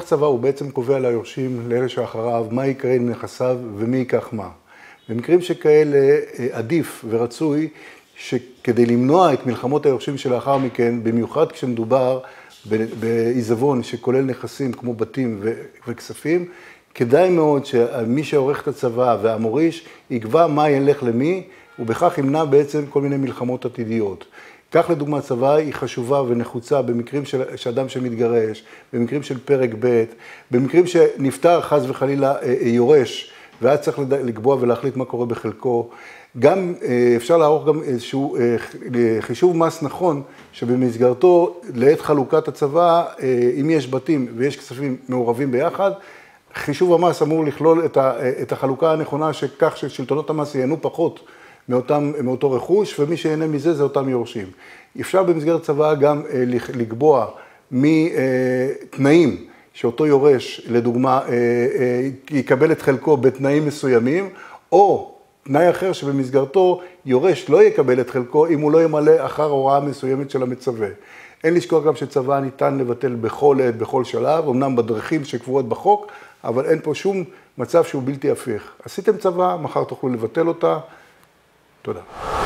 צוואה הוא בעצם קובע ליורשים, לאלה שאחריו, מה יקרה עם נכסיו ומי ייקח מה. במקרים שכאלה עדיף ורצוי שכדי למנוע את מלחמות היורשים שלאחר מכן, במיוחד כשמדובר בעיזבון שכולל נכסים כמו בתים וכספים, כדאי מאוד שמי שעורך את הצוואה והמוריש יקבע מה ילך למי, ובכך ימנע בעצם כל מיני מלחמות עתידיות. כך לדוגמה צוואה היא חשובה ונחוצה במקרים של אדם שמתגרש, במקרים של פרק ב', במקרים שנפטר חס וחלילה יורש, ואז צריך לקבוע ולהחליט מה קורה בחלקו. גם אפשר לערוך גם איזשהו חישוב מס נכון, שבמסגרתו לעת חלוקת הצוואה, אם יש בתים ויש כספים מעורבים ביחד, חישוב המס אמור לכלול את החלוקה הנכונה שכך ששלטונות המס ייהנו פחות מאותו רכוש, ומי שיהנה מזה זה אותם יורשים. אפשר במסגרת צוואה גם לקבוע מתנאים שאותו יורש, לדוגמה, יקבל את חלקו בתנאים מסוימים, או תנאי אחר שבמסגרתו יורש לא יקבל את חלקו אם הוא לא ימלא אחר הוראה מסוימת של המצווה. אין לשכוח גם שצוואה ניתן לבטל בכל עת, בכל שלב, אמנם בדרכים שקבועות בחוק, אבל אין פה שום מצב שהוא בלתי הפיך. עשיתם צוואה, מחר תוכלו לבטל אותה. תודה.